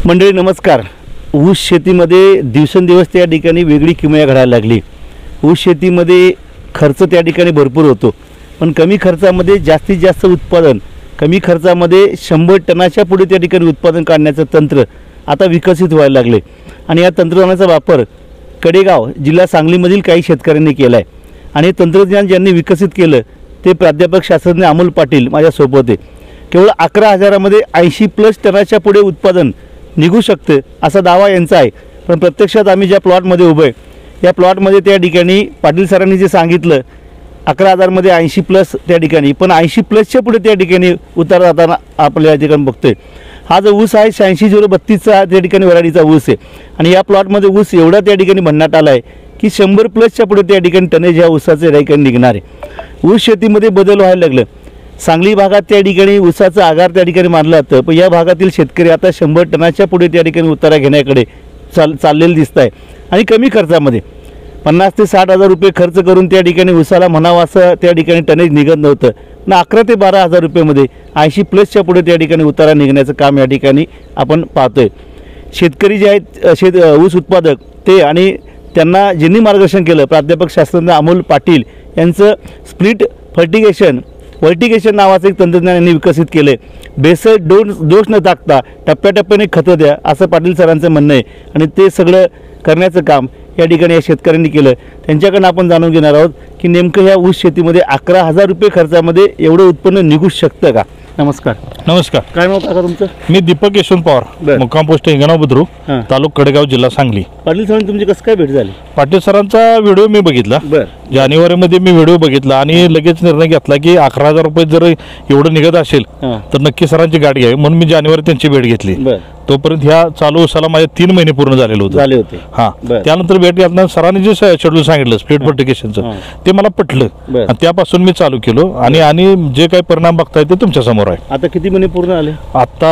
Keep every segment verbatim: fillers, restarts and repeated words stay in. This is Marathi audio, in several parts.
मंडळी नमस्कार. ऊस शेतीमध्ये दिवसेंदिवस त्या ठिकाणी वेगळी किमया घडायला लागली. ऊस शेतीमध्ये खर्च त्या ठिकाणी भरपूर होतो, पण कमी खर्चामध्ये जास्तीत जास्त उत्पादन, कमी खर्चामध्ये शंभर टनाच्या पुढे त्या ठिकाणी उत्पादन काढण्याचं तंत्र आता विकसित व्हायला लागले. आणि या तंत्रज्ञानाचा वापर कडेगाव जिल्हा सांगलीमधील काही शेतकऱ्यांनी केला आहे. आणि तंत्रज्ञान ज्यांनी विकसित केलं ते प्राध्यापक शास्त्रज्ञ अमोल पाटील माझ्यासोबत आहे. केवळ अकरा हजारामध्ये ऐंशी प्लस टनाच्या पुढे उत्पादन निघू शकते असा दावा यांचा आहे. पण प्रत्यक्षात आम्ही ज्या प्लॉटमध्ये उभं आहे या प्लॉटमध्ये त्या ठिकाणी पाटील सरांनी जे सांगितलं अकरा हजारमध्ये ऐंशी प्लस त्या ठिकाणी, पण ऐंशी प्लसच्या पुढे त्या ठिकाणी उतार जाताना आपल्या या ठिकाणी बघतोय. हा जो ऊस आहे शहाऐंशी झिरो बत्तीसचा त्या ठिकाणी वराडीचा ऊस आहे. आणि या प्लॉटमध्ये ऊस एवढा त्या ठिकाणी म्हणण्यात आला आहे की शंभर प्लसच्या पुढे त्या ठिकाणी टनेज ह्या ऊसाचे त्या ठिकाणी निघणार आहे. ऊस शेतीमध्ये बदल व्हायला लागलं. सांगली भागात त्या ठिकाणी ऊसाचा आगार त्या ठिकाणी मानला जातं, पण या भागातील शेतकरी आता शंभर टनाच्या पुढे त्या ठिकाणी उतारा घेण्याकडे चाल चाललेलं दिसत आहे. आणि कमी खर्चामध्ये पन्नास ते साठ हजार रुपये खर्च करून त्या ठिकाणी ऊसाला म्हणावं असं त्या ठिकाणी टनेज निघत नव्हतं. ना अकरा ते बारा हजार रुपयेमध्ये ऐंशी प्लसच्या पुढे त्या ठिकाणी उतारा निघण्याचं काम या ठिकाणी आपण पाहतोय. शेतकरी जे आहेत शेत ऊस उत्पादक ते आणि त्यांना ज्यांनी मार्गदर्शन केलं प्राध्यापक शास्त्रज्ञ अमोल पाटील यांचं स्प्लिट फर्टिगेशन वर्टिगेशन नावाचं एक तंत्रज्ञान यांनी विकसित केलं आहे. बेसल डोस दोष न टाकता टप्प्याटप्प्याने खतं द्या असं पाटील सरांचं म्हणणं आहे. आणि ते सगळं करण्याचं काम या ठिकाणी या शेतकऱ्यांनी केलं. त्यांच्याकडून आपण जाणून घेणार आहोत की नेमकं ह्या ऊस शेतीमध्ये अकरा हजार रुपये खर्चामध्ये एवढं उत्पन्न निघू शकतं का. नमस्कार. नमस्कार. काय नाव काका तुमचं? मी दीपक यशवंत पवार, मुक्काम पोस्ट हिंगणगाव बुद्रुक, तालुका कडेगाव, जिल्हा सांगली. पाटील सरांनी तुमची कसं काय भेट झाली? पाटील सरांचा व्हिडिओ मी बघितला. जानेवारीमध्ये मी व्हिडिओ बघितला आणि लगेच निर्णय घेतला की अकरा हजार रुपये जर एवढं निघत असेल तर नक्की सरांची गाठ घ्यावी, म्हणून मी जानेवारी त्यांची भेट घेतली. तोपर्यंत ह्या चालू उसाला माझे तीन महिने पूर्ण झालेले होते झाले होते हा. त्यानंतर भेट घेतल्यानंतर सरांनी जे शेड्यूल सांगितलं स्प्लिट फर्टिगेशनचं ते मला पटलं आणि त्यापासून मी चालू केलो. आणि आणि जे काही परिणाम बघताय ते तुमच्या समोर आहे. आता किती महिने पूर्ण आले? आता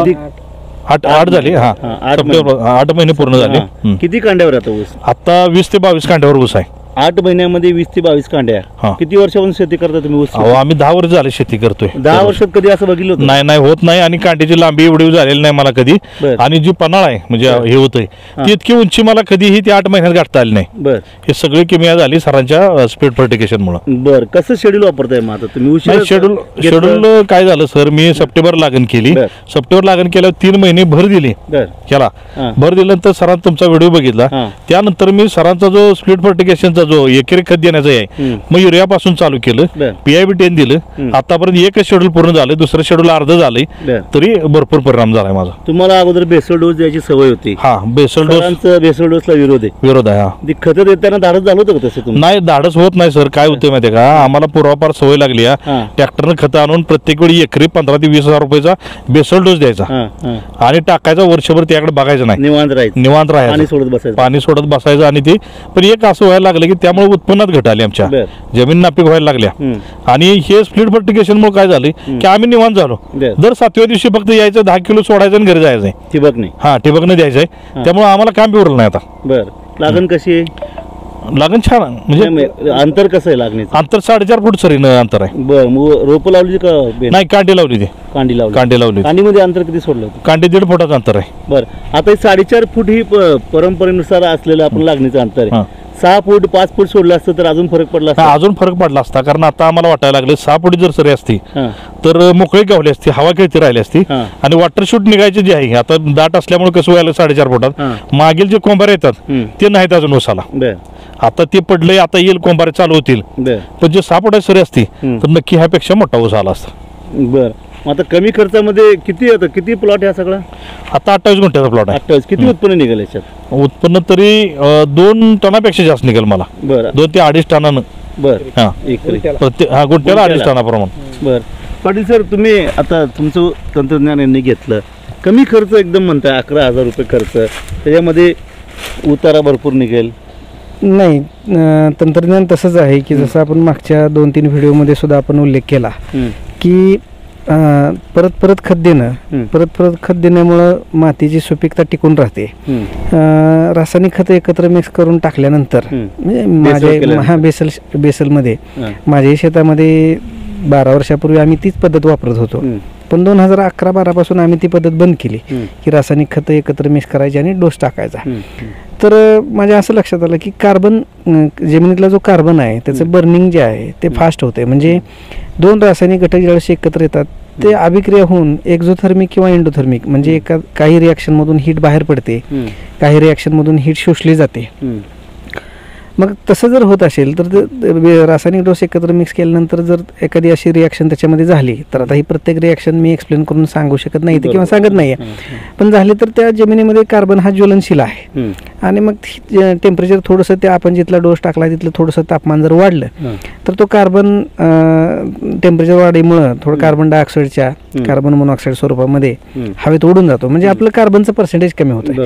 आठ आठ झाले. हा, सप्टेंबर आठ महिने पूर्ण झाले. किती कांड्यावर आता ऊस? आता वीस ते बावीस कांड्यावर ऊस आहे. आठ महिन्यामध्ये वीस ते बावीस कांड्या. किती वर्षापासून शेती करता तुम्ही ऊस? आम्ही दहा वर्ष झाले शेती करतोय. दहा वर्षात कधी असं बघितलं होतं? नाही नाही होत नाही. आणि कांड्याची लांबी एवढी झालेली नाही मला कधी. आणि जी पन्हाळ आहे म्हणजे हे होतंय ती इतकी उंची मला कधीही ती आठ महिन्यात गाठता आली नाही. बर हे सगळी किमया झाली सरांच्या स्पीड फर्टिगेशन मुळे. बर कसं शेड्यूल वापरताय मग आता तुम्ही? शेड्यूल शेड्यूल काय झालं सर, मी सप्टेंबर लागण केली. सप्टेंबर लागण केल्यावर तीन महिने भर दिली केला. भर दिल्यानंतर सरांचा तुमचा व्हिडिओ बघितला. त्यानंतर मी सरांचा जो स्पीड फर्टिगेशनचा जो एकरी खत देण्याचं आहे मग युरियापासून चालू केलं. पीआयबी टेन दिलं. आतापर्यंत एकच शेड्यूल पूर्ण झालं, दुसरं शेड्यूल अर्ध झालंय तरी भरपूर परिणाम झालाय माझा. तुम्हाला अगोदर बेसल डोस द्यायची सवय होती? हा, बेसल डोस बेसल डोसला विरोध आहे. विरोध आहे. हा, खत देताना धाडस झालं होतं का तसं? नाही, धाडस होत नाही सर. काय होतं माहितीये का, आम्हाला पूर्वापार सवय लागली आहे. ट्रॅक्टरनं खत आणून प्रत्येक वेळी एकरी पंधरा ते वीस हजार रुपयाचा बेसल डोस द्यायचा आणि टाकायचा. वर्षभर त्याकडे बघायचं नाही, निवांत राहायचं. निवांत राहायचं, पाणी सोडत बसायचं पाणी सोडत बसायचं. आणि ते पण एक असं व्हायला लागलं की त्यामुळे उत्पन्नात घट आली. आमच्या जमीन नापीक व्हायला लागल्या. आणि हे स्प्लिट फर्टिगेशन मुळे काय झालं की आम्ही निवांत झालो. दर सातव्या दिवशी फक्त यायचं, दहा किलो सोडायचं आणि घरी जायचंय. ठिबक नाही? हा, ठिबकनं द्यायचंय. त्यामुळे आम्हाला काम बी उरलं नाही आता. बर लागण कशी आहे? लागण छान म्हणजे अंतर कसं आहे लागणीचं? अंतर साडेचार फूट सरी अंतर आहे. बर रोप लावली का? नाही, कांडी लावली. ती कांडी लावली. कांडी लावली. कांडीमध्ये अंतर किती सोडलं होतं? कांडी दीड फुटाचं अंतर आहे. बर आता साडेचार फूट ही परंपरेनुसार असलेलं आपण लागणीचं अंतर आहे. सहा फूट पाच फूट सोडलं असतं तर अजून फरक पडला असता? अजून फरक पडला असता. कारण आता आम्हाला वाटायला लागले सहा फुटी जर सरी असती तर मोकळी गावली असती, हवा खेळती राहिली असती. आणि वॉटर शूट निघायचे जे आहे आता दाट असल्यामुळे कसं व्हायला साडेचार फुटात मागील जे कोंबारे येतात ते नाहीत अजून उसाला. आता ते पडले, आता येईल कोंबारे चालू होतील. पण जे सहा फुटाची सरी असती तर नक्की ह्यापेक्षा मोठा ऊस आला असता. बर आता कमी खर्चामध्ये किती आता किती प्लॉट आहे सगळा? आता अठ्ठावीस गुंठ्याचा प्लॉट आहे. अठ्ठावीस. किती उत्पन्न निघेल याच्यात? उत्पन्न तरी दोन टनापेक्षा जास्त निघेल मला. बरं, दोन ते अडीच टनानं. बर हा, प्रत्येक हा गुंठ्याला अडीच टनाप्रमाणे. बर पाटील सर, तुम्ही आता तुमचं तंत्रज्ञान यांनी घेतलं, कमी खर्च एकदम म्हणताय अकरा हजार रुपये खर्च, त्याच्यामध्ये उतारा भरपूर निघेल? नाही, तंत्रज्ञान तसंच आहे की जसं आपण मागच्या दोन तीन व्हिडिओमध्ये सुद्धा आपण उल्लेख केला की परत परत खत देणं, परत परत खत देण्यामुळं मातीची सुपीकता टिकून राहते. रासायनिक खत एकत्र मिक्स करून टाकल्यानंतर म्हणजे माझ्या हा बेसल बेसलमध्ये माझ्या शेतामध्ये बारा वर्षापूर्वी आम्ही तीच पद्धत वापरत होतो. पण दोन हजार अकरा बारा पासून आम्ही ती पद्धत बंद केली की रासायनिक खतं एकत्र मिक्स करायची आणि डोस टाकायचा. तर माझ्या असं लक्षात आलं की कार्बन जमिनीतला जो कार्बन आहे त्याचं बर्निंग जे आहे ते फास्ट होते. म्हणजे दोन रासायनिक घटक ज्यावेळेस एकत्र येतात ते अभिक्रिया होऊन एक्झोथर्मिक किंवा एंडोथर्मिक म्हणजे एका काही रिॲक्शनमधून हीट बाहेर पडते, काही रिॲक्शनमधून हीट शोषली जाते. मग तसं जर होत असेल तर रासायनिक डोस एकत्र मिक्स केल्यानंतर जर एखादी अशी रिॲक्शन त्याच्यामध्ये झाली तर आता ही प्रत्येक रिॲक्शन मी एक्सप्लेन करून सांगू शकत नाही किंवा सांगत नाही आहे, पण झाली तर त्या जमिनीमध्ये कार्बन हा ज्वलनशील आहे आणि मग टेम्परेचर थोडंसं त्या आपण जिथला डोस टाकला तिथलं थोडंसं तापमान जर वाढलं तर तो कार्बन टेम्परेचर वाढीमुळं थोडं कार्बन डायऑक्साईडच्या कार्बन मोनॉक्साईड स्वरूपामध्ये हवेत ओढून जातो. म्हणजे आपलं कार्बनचं पर्सेंटेज कमी होतं.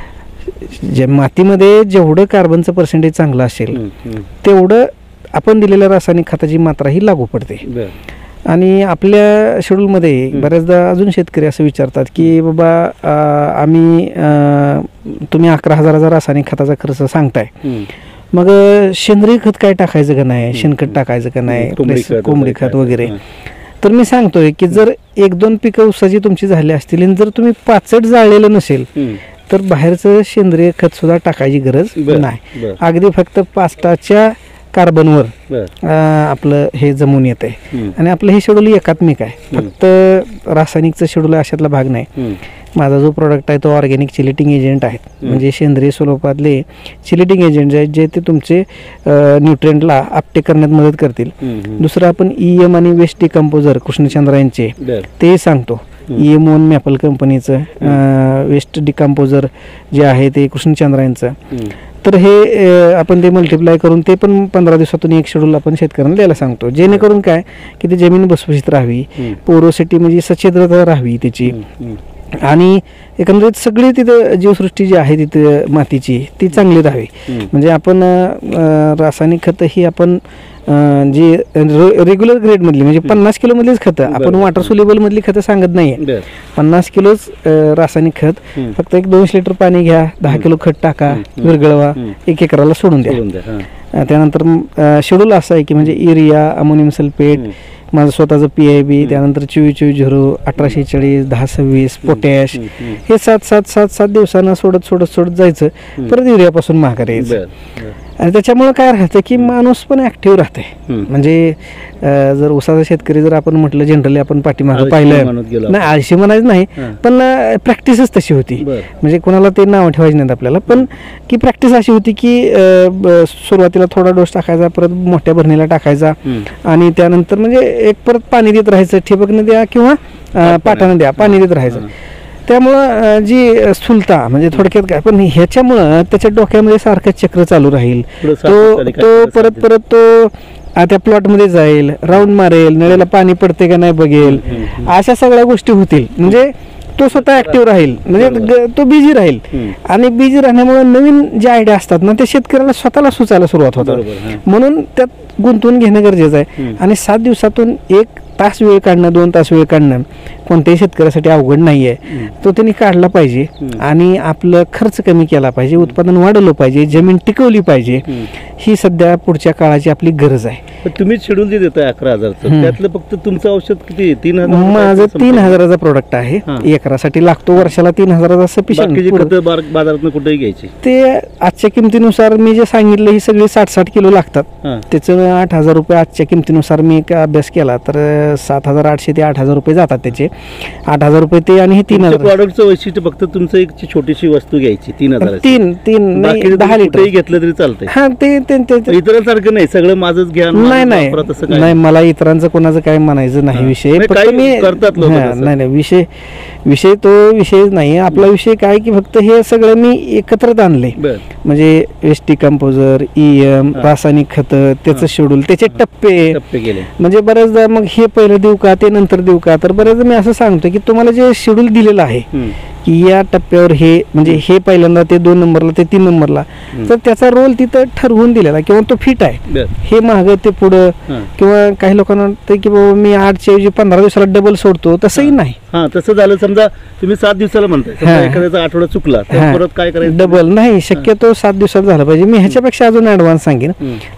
जे मातीमध्ये जेवढं कार्बनचं पर्सेंटेज चांगलं असेल तेवढं आपण दिलेल्या रासायनिक खताची मात्रा ही लागू पडते. आणि आपल्या शेड्यूलमध्ये बऱ्याचदा अजून शेतकरी असं विचारतात की बाबा आम्ही तुम्ही अकरा हजाराचा रासायनिक खताचा खर्च सांगताय, मग सेंद्रिय खत काय टाकायचं का नाही, शेणखत टाकायचं का नाही, कोंबडी खत वगैरे. तर मी सांगतोय की जर एक दोन पिकं ऊसाची तुमची झाली असतील आणि जर तुम्ही पाचट जाळलेलं नसेल तर बाहेरचं सेंद्रिय खत सुद्धा टाकायची गरज नाही. अगदी फक्त पास्टाच्या कार्बनवर आपलं हे जमून येत आहे. आणि आपलं हे शेड्यूल एकात्मिक आहे, फक्त रासायनिकचं शेड्यूल अशातला भाग नाही. माझा जो प्रोडक्ट आहे तो ऑर्गॅनिक चिलेटिंग एजंट आहे. म्हणजे सेंद्रिय स्वरूपातले चिलेटिंग एजंट आहेत जे ते तुमचे न्यूट्रिएंटला आपटे करण्यात मदत करतील. दुसरं आपण ई एम आणि वेस्ट डिकम्पोजर कृष्णचंद्र यांचे ते सांगतो. ई एम वन मॅपल कंपनीचं वेस्ट डिकम्पोजर जे आहे ते कृष्णचंद्र यांचं. तर हे आपण ते मल्टिप्लाय करून ते पण पंधरा दिवसातून एक शेड्यूल आपण शेतकऱ्यांना द्यायला सांगतो, जेणेकरून काय की ती जमीन भुसभुशीत राहावी, पोरोसिटी म्हणजे सच्छिद्रता राहावी त्याची, आणि एकंदरीत सगळी तिथं जीवसृष्टी जी आहे तिथं मातीची ती चांगली राहावी. म्हणजे आपण रासायनिक खतं ही आपण जी रेग्युलर ग्रेड मधली म्हणजे पन्नास किलो मधलीच खतं, आपण वॉटर सोल्युबल मधली खतं सांगत नाहीये. पन्नास किलोच रासायनिक खत, फक्त एक दोनशे लिटर पाणी घ्या, दहा किलो खत टाका, विरघळवा, एक एकराला सोडून द्या. त्यानंतर शेड्यूल असं आहे की म्हणजे युरिया, अमोनियम सल्फेट, माझं स्वतःचं पी आय बी, त्यानंतर चोवीस चोवीस झिरो, अठराशे चाळीस, दहा सव्वीस, पोटॅश, हे सात सात सात सात दिवसांना सोडत सोडत सोडत जायचं, परत युरियापासून माघार यायचं. आणि त्याच्यामुळे काय राहतं की माणूस पण ऍक्टिव्ह राहते. म्हणजे जर उसाचा शेतकरी जर आपण म्हटलं जनरली आपण पाठीमागं पाहिलं नाही, आळशी म्हणायचं नाही, पण प्रॅक्टिसच तशी होती. म्हणजे कोणाला ते नाव ठेवायचं नाही आपल्याला, पण की प्रॅक्टिस अशी होती की सुरुवातीला थोडा डोस टाकायचा, परत मोठ्या भरणीला टाकायचा, आणि त्यानंतर म्हणजे एक परत पाणी देत राहायचं, ठिबकनं द्या किंवा पाटानं द्या, पाणी देत राहायचं. त्यामुळं जी स्थूलता म्हणजे थोडक्यात काय, पण ह्याच्यामुळं त्याच्या डोक्यामध्ये सारखं चक्र चालू राहील. तो तो परत परत तो त्या प्लॉटमध्ये जाईल, राऊंड मारेल, नळ्याला पाणी पडते का नाही बघेल, अशा सगळ्या गोष्टी होतील. म्हणजे तो स्वतः ऍक्टिव्ह राहील, म्हणजे तो बिझी राहील. आणि बिझी राहण्यामुळे नवीन जे आयडिया असतात ना ते शेतकऱ्याला स्वतःला सुचायला सुरुवात होतात. म्हणून त्यात गुंतवून घेणं गरजेचं आहे. आणि सात दिवसातून एक तास वेळ काढणं, दोन तास वेळ काढणं कोणत्याही शेतकऱ्यासाठी अवघड नाही आहे. तो त्यांनी काढला पाहिजे आणि आपलं खर्च कमी केला पाहिजे, उत्पादन वाढवलं पाहिजे, जमीन टिकवली पाहिजे. ही सध्या पुढच्या काळाची आपली गरज आहे. तुम्ही शेड्यूल जे देताय अकरा हजारचं, त्यातलं फक्त तुमचं औषध किती? तीन हजार माझं तीन हजाराचा प्रोडक्ट आहे, एकरासाठी लागतो वर्षाला तीन हजाराचा सफिशियंट. बाजारात कुठेही घ्यायची ते आजच्या किमतीनुसार मी जे सांगितलं ही सगळी साठ साठ किलो लागतात. त्याचं आठ हजार रुपये आजच्या किमतीनुसार मी अभ्यास केला तर सात हजार आठशे ते आठ हजार रुपये जातात. त्याचे आठ हजार रुपये ते आणि हे तीन हजार. प्रॉडक्टचं वैशिष्ट्य फक्त तुमचं एक छोटीशी वस्तू घ्यायची, तीन हजार तीन तीन दहा लिटर घेतलं तरी चालतंय. हा ते इतरांसारखं नाही, सगळं माझंच घ्या. नाही नाही नाही, मला इतरांचं कोणाचं काय म्हणायचं नाही. विषय फक्त मी करतात नाही नाही विषय विषय तो विषय नाही. आपला विषय काय की फक्त हे सगळं मी एकत्रच आणले. म्हणजे वेस्ट डिकम्पोजर, ई एम, रासायनिक खत, त्याचं शेड्यूल, त्याचे टप्पे टप्पे केले. म्हणजे बऱ्याचदा मग हे पहिलं देऊ का ते नंतर देऊ का, तर बऱ्याचदा मी असं सांगतो की तुम्हाला जे शेड्यूल दिलेलं आहे की या टप्प्यावर हे म्हणजे हे पहिल्यांदा ते दोन नंबरला ते तीन नंबरला, तर त्याचा रोल तिथं ठरवून दिलेला किंवा तो फिट आहे. हे मागं ते पुढं, किंवा काही लोकांना वाटतं की बाबा मी आठच्या ऐवजी पंधरा दिवसाला डबल सोडतो, तसंही नाही. हा तसं झालं समजा तुम्ही सात दिवसाला म्हणताय, एखाद्याचा आठवडा चुकला परत काय करायचं? डबल नाही, शक्यतो सात दिवसात झालं पाहिजे. मी ह्याच्यापेक्षा अजून ऍडव्हान्स सांगेन,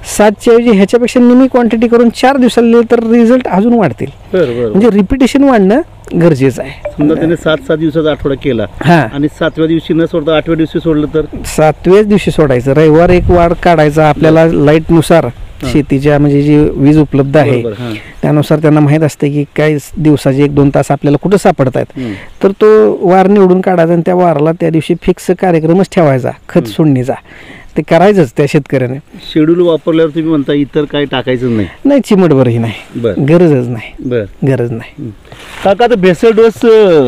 सातच्या ऐवजी ह्याच्यापेक्षा निमी क्वांटिटी करून चार दिवसाला लिहिलं तर रिझल्ट अजून वाढतील. म्हणजे रिपिटेशन वाढणं गरजेचं आहे. समजा त्याने सात सात दिवसाचा आठवडा केला हा आणि सातव्या दिवशी न सोडता आठव्या दिवशी सोडलं तर सातव्याच दिवशी सोडायचं. रविवार एक वाढ काढायचा आपल्याला लाईट नुसार शेतीच्या म्हणजे जी वीज उपलब्ध आहे त्यानुसार त्यांना माहीत असते की काय दिवसाचे एक दोन तास आपल्याला कुठं सापडत आहेत तर तो वार निवडून काढायचा आणि त्या वाराला त्या दिवशी फिक्स कार्यक्रमच ठेवायचा खत सोडणीचा. ते करायचंच त्या शेतकऱ्याने. शेड्यूल वापरल्यावर तुम्ही म्हणता इतर काय टाकायचं नाही नाही चिमटभरही नाही, बर गरजच नाही, बर गरज नाही. काका आता भेसळ डोस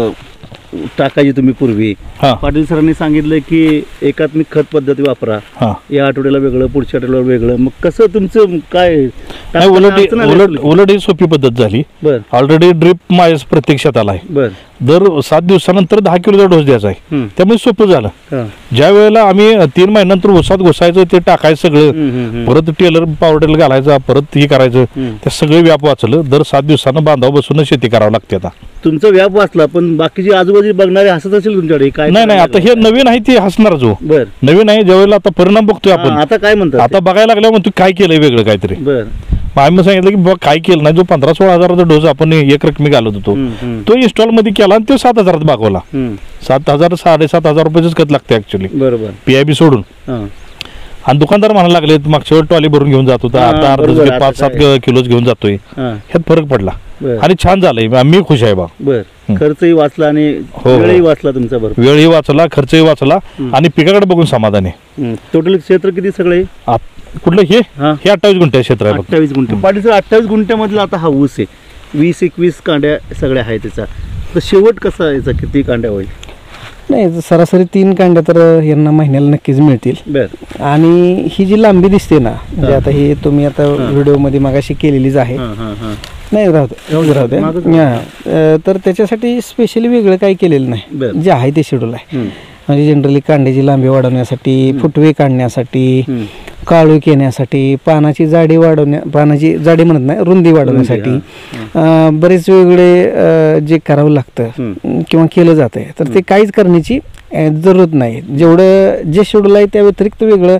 टाकायची तुम्ही पूर्वी हा. पाटील सरांनी सांगितलं की एकात्मिक खत पद्धती वापरा, हा. या आठवड्याला वेगळं पुढच्या आठवड्याला वेगळं. मग कसं तुमचं काय नाही, उलट उलट उलट ही सोपी पद्धत झाली. बर ऑलरेडी ड्रिप माझ्या प्रत्यक्षात आलाय. बर दर सात दिवसानंतर दहा किलोचा डोस द्यायचा आहे. हम्म. त्यामुळे सोपं झालं. हा. ज्या वेळेला आम्ही तीन महिन्यानंतर उसात घुसायचं ते टाकायचं सगळं, हम्म, हम्म, हम्म. परत टेलर पावडर घालायचा, परत हे करायचं, हम्म. ते सगळे व्याप वाचलं. दर सात दिवसानं बांधाव बसून शेती करावं लागते. आता तुमचा व्याप वाचला पण बाकीचे आजूबाजू बघणारे हसत असेल तुमच्याकडे काय नाही नाही आता हे नवीन आहे ते हसणार जो बर नवीन आहे ज्यावेळेला आता परिणाम बघतोय हा, आपण. आता काय म्हणतात आता बघायला लागल्या मग तू काय केलंय वेगळं काहीतरी. बर मग आम्ही सांगितलं की बाबा काय केलं नाही. जो पंधरा सोळा हजाराचा डोस आपण एक रकमी घालत होतो हम्म, हम्म, तो इन्स्टॉल मध्ये केला आणि तो सात हजारात भागवला. हम्म. सात हजार साडेसात हजार रुपयाच खत लागते ऍक्च्युली बरोबर पीआयबी सोडून. हा. आणि दुकानदार म्हणायला लागले मागच्या वेळ ट्रॉली भरून घेऊन जात होता, हा, आता अर्धा बरोबर, किलो, आता पाच सात काय? किलोच घेऊन जातोय. हा. ह्यात फरक पडला बर आणि छान झालंय. मी खुश आहे बा. बर हम्म. खर्चही वाचला आणि हो. वेळही वाचला तुमचा बरोबर. वेळही वाचला, खर्चही वाचला आणि पिकाकडे बघून समाधान आहे. टोटल क्षेत्र किती सगळे आप- कुठलं हे हा. हे अठ्ठावीस गुंठे क्षेत्र आहे बघ. अठ्ठावीस गुंठे. पाटील सर अठ्ठावीस गुंठ्यामधला आता हा ऊस आहे, वीस एकवीस कांड्या सगळ्या आहे त्याचा. तर शेवट कसा आहे याचा, किती कांड्या होईल? नाही सरासरी तीन कांड्या तर यांना महिन्याला नक्कीच मिळतील. बर आणि ही जी लांबी दिसते ना म्हणजे हा. आता ही तुम्ही आता हा. व्हिडिओ मध्ये मागाशी केलेलीच आहे. हा, हा, हा. नाही राहू दे, राहू दे, राहू दे. मागच हा. अं, तर त्याच्यासाठी स्पेशली वेगळं काही केलेलं नाही. बर. जे आहे ते शेड्यूल आहे. हम्म, म्हणजे जनरली कांड्याची लांबी वाढवण्यासाठी, फुटवे काढण्यासाठी, हम्म. काळोख येण्यासाठी, पानाची जाडी वाढवण्या पानाची जाडी म्हणत नाही रुंदी वाढवण्यासाठी अं, बरेच वेगळे अं, जे करावं लागतं हम्म. किंवा केलं जातं तर ते काहीच करण्याची अं, जरूरत नाही. जेवढं जे शेड्यूल आहे त्या व्यतिरिक्त वेगळं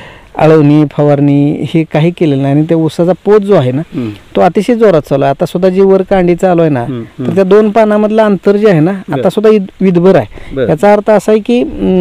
आळवणी फवारणी हे काही केलेलं नाही. आणि त्या ऊसाचा पोत जो आहे ना हम्म. तो अतिशय जोरात चालू आहे. आता सुद्धा जी वर कांडी चालू आहे ना हम्म, हम्म. तर त्या दोन पानामधलं अंतर जे आहे ना बर. आता सुद्धा इत- विधभर आहे. बर. याचा अर्थ असा आहे की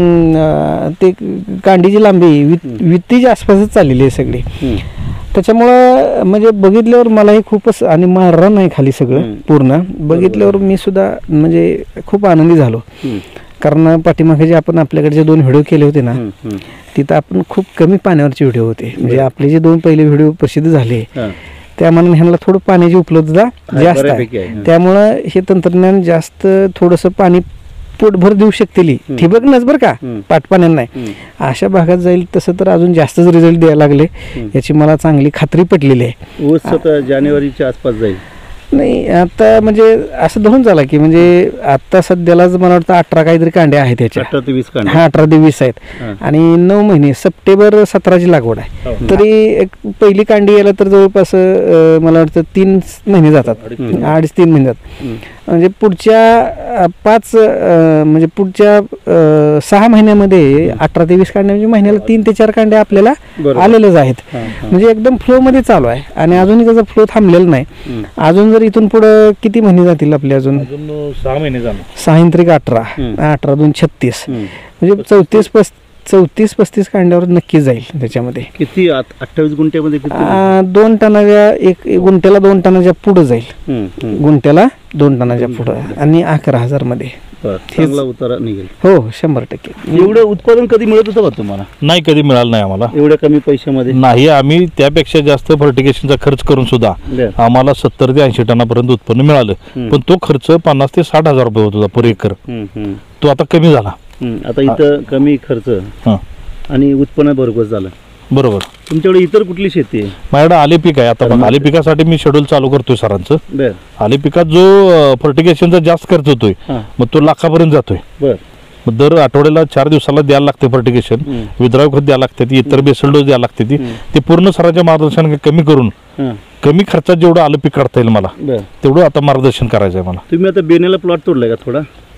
अं, ते कांडीची लांबी वित- वित्तीच्या आसपासच चाललेली आहे सगळी. हम्म. त्याच्यामुळं म्हणजे बघितल्यावर मलाही खूपच आणि मारलं नाही खाली सगळं हम्म. पूर्ण बघितल्यावर मी सुद्धा म्हणजे खूप आनंदी झालो. हम्म. कारण पाठीमागे जे आपण आपल्याकडे जे दोन व्हिडिओ केले होते ना हम्म, हम्म. तिथं आपण खूप कमी पाण्यावरचे व्हिडिओ होते. म्हणजे आपले जे दोन पहिले व्हिडिओ प्रसिद्ध झाले हा. त्या मानाने ह्यांना थोडं पाण्याची उपलब्धता जास्त बऱ्यापैकी आहे. आहे. हा. त्यामुळं हे तंत्रज्ञान जास्त थोडंसं पाणी पोटभर देऊ शकतील. ठिबकनच बरं का हम्म. पाटपाण्यानं नाही. हम्म. अशा भागात जाईल तसं तर अजून जास्तच रिझल्ट द्यायला लागले हम्म. याची मला चांगली खात्री पटलेली आहे. ऊस आता जानेवारीच्या आसपास जाईल. नाही आता म्हणजे असं धरून झाला की म्हणजे आता सध्यालाच मला वाटतं अठरा काहीतरी कांड्या आहेत त्याच्या. अठरा ते वीस कांड्या. हा अठरा ते वीस आहेत. हा. आणि नऊ महिने सप्टेंबर सतराची लागवड आहे. हो. तरी एक पहिली कांडी यायला तर जवळपास अं, मला वाटतं तीन महिने जातात. हम्म. अडीच तीन महिने जातात. हम्म. म्हणजे पुढच्या अं, पाच अं, म्हणजे पुढच्या अं, सहा महिन्यामध्ये अठरा ते वीस कांड्या म्हणजे महिन्याला तीन ते चार कांड्या आपल्याला बरोबर. आलेल्याच आहेत. हा, हा. म्हणजे एकदम फ्लो मध्ये चालू आहे आणि अजूनही त्याचा फ्लो थांबलेला नाही. हम्म. अजून जर इथून पुढे किती महिने जातील आपले अजून अजून सहा महिने जाणार. साहित्रिक अठरा हम्म. अठरा दोन छत्तीस हम्म. म्हणजे चौतीस पस चौतीस पस्तीस कांड्यावर नक्की जाईल त्याच्यामध्ये. किती आत- अठ्ठावीस गुंठ्यामध्ये किती? आ, दोन टनाच्या एक एक गुंठ्याला दोन टनाच्या पुढे जाईल. हम्म, हम्म. गुंठ्याला दोन टनाच्या पुढे आणि अकरा हजार मध्ये. बरं, चांगला उतारा निघेल. हो शंभर टक्के. एवढं उत्पादन कधी मिळत होतं का तुम्हाला नाही कधी मिळालं नाही आम्हाला. एवढ्या कमी पैशामध्ये? नाही आम्ही त्यापेक्षा जास्त फर्टिगेशनचा खर्च करून सुद्धा बरं. आम्हाला सत्तर ते ऐंशी टनापर्यंत उत्पन्न मिळालं. हम्म. पण तो खर्च पन्नास ते साठ हजार रुपये होत होता पर एकर. हम्म, हम्म, तो आता कमी झाला. हम्म. आता इथं कमी खर्च हा आणि उत्पन्न भरघोस झालं. बरोबर. तुमच्याकडे इतर कुठली शेती आहे? माझ्याकडे आले पीक आहे. आता बघा आले पिकासाठी मी शेड्यूल चालू करतोय सरांचं. बर आले पिकात जो फर्टिगेशनचा जास्त खर्च होतोय हा. मग तो लाखापर्यंत जातोय. बर मग दर आठवड्याला चार दिवसाला द्यायला लागते फर्टिगेशन. हम्म. विद्राव खत द्यायला लागते ती, इतर बेसल डोस द्यायला लागते ती. हम्म. ते पूर्ण सरांच्या मार्गदर्शन कमी करून हा. कमी खर्चात जेवढं आलं पीक काढता येईल मला बर तेवढं आता मार्गदर्शन करायचं आहे मला. तुम्ही आता बेण्याला प्लॉट तोडलाय का थोडा?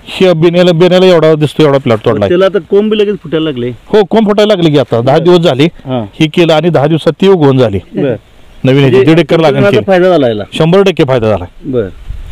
हे बिण्याला बिण्याला एवढा दिसतो एवढा प्लॉट तोडला त्याला आता कोंब बी लगेच फुटायला लागले. हो कोंब फुटायला लागली की आता दहा दिवस झाले हा. ही केलं आणि दहा दिवसात ती उगवून झाली बर. नवीन ह्याची दीड एकर लागण तंत्रज्ञानाचा केली फायदा झाला याला. शंभर टक्के फायदा झाला. बर.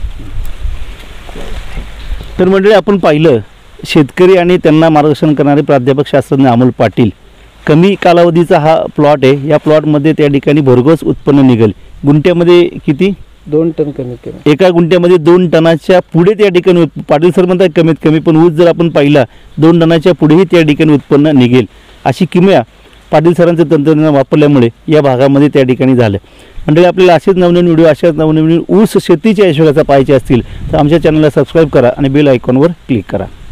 तर मंडळी आपण पाहिलं शेतकरी आणि त्यांना मार्गदर्शन करणारे प्राध्यापक शास्त्रज्ञ अमोल पाटील. कमी कालावधीचा हा प्लॉट आहे. या प्लॉटमध्ये त्या ठिकाणी भरघोस उत्पन्न निघेल. गुंठ्यामध्ये किती? दोन टन कमी कमी एका गुंठ्यामध्ये दोन टनाच्या पुढे त्या ठिकाणी उत- पाटील सर म्हणतात कमीत कमी, पण ऊस जर आपण पाहिला दोन टनाच्या पुढेही त्या ठिकाणी उत्पन्न निघेल अशी किमया पाटील सरांचं तंत्रज्ञान वापरल्यामुळे या भागामध्ये त्या ठिकाणी झालं. म्हणजे आपल्याला असेच नवनवीन व्हिडिओ अशाच नवनवीन ऊस शेतीच्या हिशोबाचा पाहायचे असतील तर आमच्या चॅनलला सबस्क्राईब करा आणि बेल आयकॉनवर क्लिक करा.